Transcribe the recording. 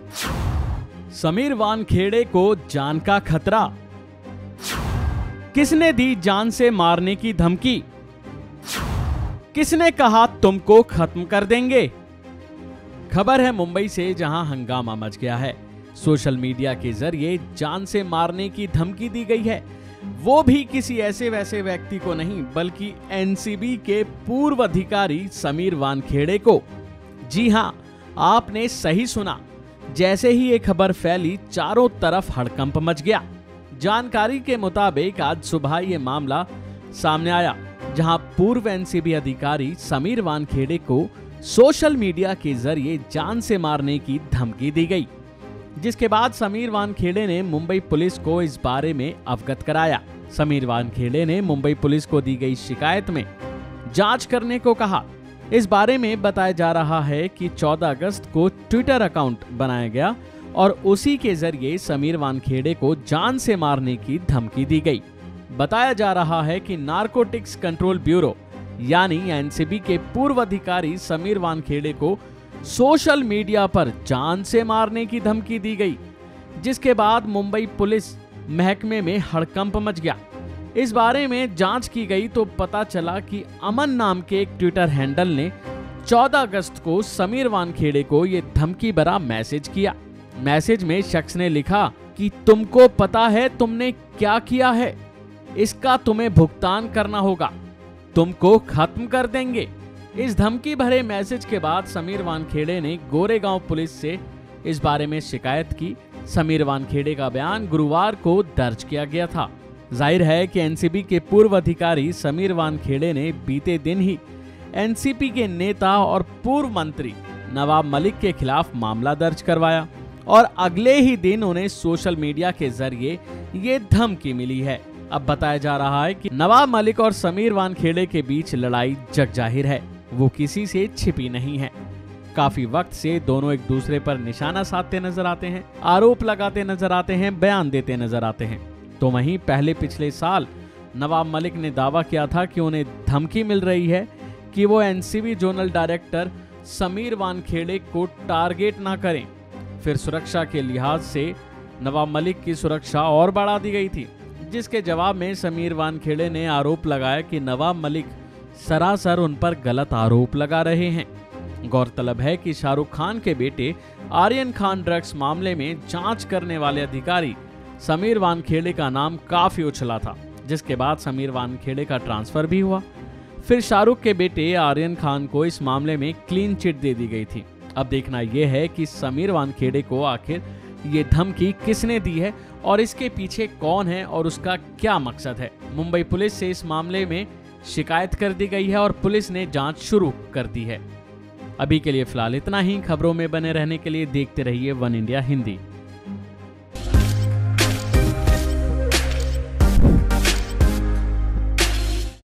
समीर वानखेड़े को जान का खतरा, किसने दी जान से मारने की धमकी, किसने कहा तुमको खत्म कर देंगे। खबर है मुंबई से, जहां हंगामा मच गया है। सोशल मीडिया के जरिए जान से मारने की धमकी दी गई है, वो भी किसी ऐसे वैसे व्यक्ति को नहीं, बल्कि एनसीबी के पूर्व अधिकारी समीर वानखेड़े को। जी हां, आपने सही सुना। जैसे ही ये खबर फैली, चारों तरफ हड़कंप मच गया। जानकारी के मुताबिक आज सुबह ये मामला सामने आया, जहां पूर्व एनसीबी अधिकारी समीर वानखेड़े को सोशल मीडिया के जरिए जान से मारने की धमकी दी गई, जिसके बाद समीर वानखेड़े ने मुंबई पुलिस को इस बारे में अवगत कराया। समीर वानखेड़े ने मुंबई पुलिस को दी गई शिकायत में जांच करने को कहा। इस बारे में बताया जा रहा है कि 14 अगस्त को ट्विटर अकाउंट बनाया गया और उसी के जरिए समीर वानखेड़े को जान से मारने की धमकी दी गई। बताया जा रहा है कि नारकोटिक्स कंट्रोल ब्यूरो यानी एनसीबी के पूर्व अधिकारी समीर वानखेड़े को सोशल मीडिया पर जान से मारने की धमकी दी गई, जिसके बाद मुंबई पुलिस महकमे में हड़कंप मच गया। इस बारे में जांच की गई तो पता चला कि अमन नाम के एक ट्विटर हैंडल ने 14 अगस्त को समीर वानखेड़े को ये धमकी भरा मैसेज किया। मैसेज में शख्स ने लिखा कि तुमको पता है तुमने क्या किया है, इसका तुम्हें भुगतान करना होगा, तुमको खत्म कर देंगे। इस धमकी भरे मैसेज के बाद समीर वानखेड़े ने गोरेगांव पुलिस से इस बारे में शिकायत की। समीर वानखेड़े का बयान गुरुवार को दर्ज किया गया था। जाहिर है कि एनसीबी के पूर्व अधिकारी समीर वानखेड़े ने बीते दिन ही एनसीपी के नेता और पूर्व मंत्री नवाब मलिक के खिलाफ मामला दर्ज करवाया और अगले ही दिन उन्हें सोशल मीडिया के जरिए ये धमकी मिली है। अब बताया जा रहा है कि नवाब मलिक और समीर वानखेड़े के बीच लड़ाई जगजाहिर है, वो किसी से छिपी नहीं है। काफी वक्त से दोनों एक दूसरे पर निशाना साधते नजर आते हैं, आरोप लगाते नजर आते हैं, बयान देते नजर आते हैं। तो वहीं पहले पिछले साल नवाब मलिक ने दावा किया था कि उन्हें धमकी मिल रही है कि वो NCB zonal director Sameer Wankhede को टारगेट ना करें। फिर सुरक्षा के लिहाज से नवाब मलिक की सुरक्षा और बढ़ा दी गई थी, जिसके जवाब में समीर वानखेड़े ने आरोप लगाया कि नवाब मलिक सरासर उन पर गलत आरोप लगा रहे हैं। गौरतलब है कि शाहरुख खान के बेटे आर्यन खान ड्रग्स मामले में जांच करने वाले अधिकारी समीर वानखेड़े का नाम काफी उछला था, जिसके बाद समीर वानखेड़े का ट्रांसफर भी हुआ। फिर शाहरुख के बेटे आर्यन खान को इस मामले में क्लीन चिट दे दी गई थी। अब देखना यह है कि समीर वानखेड़े को आखिर ये धमकी किसने दी है और इसके पीछे कौन है और उसका क्या मकसद है। मुंबई पुलिस से इस मामले में शिकायत कर दी गई है और पुलिस ने जांच शुरू कर दी है। अभी के लिए फिलहाल इतना ही। खबरों में बने रहने के लिए देखते रहिए वन इंडिया हिंदी।